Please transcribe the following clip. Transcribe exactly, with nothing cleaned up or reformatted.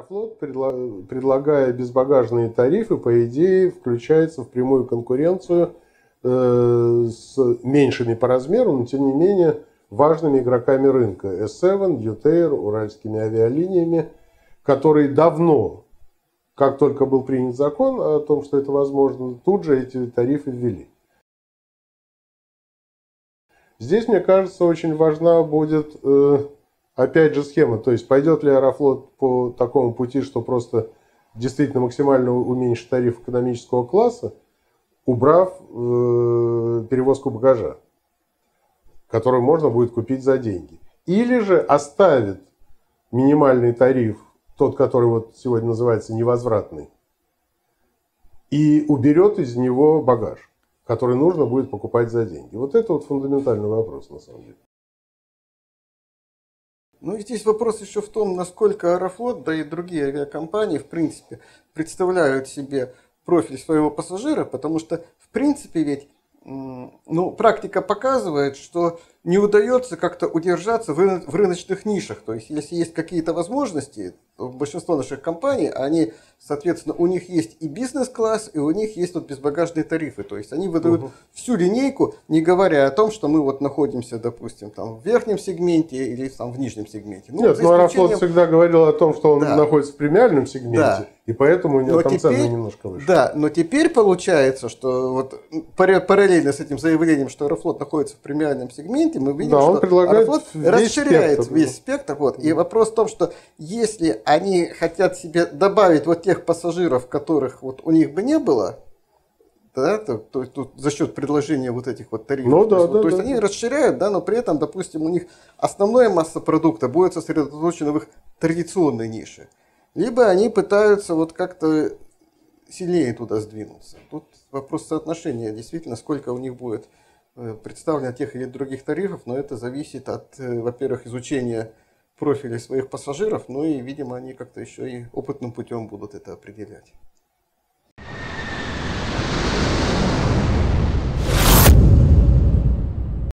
Аэрофлот, предлагая безбагажные тарифы, по идее, включается в прямую конкуренцию э, с меньшими по размеру, но тем не менее важными игроками рынка. эс семь, Ютейр, уральскими авиалиниями, которые давно, как только был принят закон о том, что это возможно, тут же эти тарифы ввели. Здесь, мне кажется, очень важна будет, э, опять же, схема. То есть, пойдет ли Аэрофлот по такому пути, что просто действительно максимально уменьшит тариф экономического класса, убрав э, перевозку багажа, которую можно будет купить за деньги. Или же оставит минимальный тариф, тот, который вот сегодня называется невозвратный, и уберет из него багаж, который нужно будет покупать за деньги. Вот это вот фундаментальный вопрос, на самом деле. Ну и здесь вопрос еще в том, насколько Аэрофлот, да и другие авиакомпании, в принципе, представляют себе профиль своего пассажира, потому что, в принципе, ведь ну, практика показывает, что не удается как-то удержаться в рыночных нишах. То есть, если есть какие-то возможности, то большинство наших компаний, они, соответственно, у них есть и бизнес-класс, и у них есть вот безбагажные тарифы. То есть, они выдают угу. всю линейку, не говоря о том, что мы вот находимся, допустим, там, в верхнем сегменте или там, в нижнем сегменте. Ну, Нет, но Аэрофлот всегда говорил о том, что он да. находится в премиальном сегменте, да. и поэтому у него но там теперь, цены немножко выше. Да, но теперь получается, что вот параллельно с этим заявлением, что Аэрофлот находится в премиальном сегменте, мы видим, да, что он предлагает Аэрофлот весь расширяет спектр. весь спектр. Вот. И вопрос в том, что если они хотят себе добавить вот тех пассажиров, которых вот у них бы не было, да, то, то, то за счет предложения вот этих вот тарифов, ну, да, то есть, да, то есть да, они да. расширяют, да, но при этом, допустим, у них основная масса продукта будет сосредоточена в их традиционной нише. Либо они пытаются вот как-то сильнее туда сдвинуться. Тут вопрос соотношения, действительно, сколько у них будет представлено тех или других тарифов, но это зависит от, во-первых, изучения профилей своих пассажиров, ну и, видимо, они как-то еще и опытным путем будут это определять.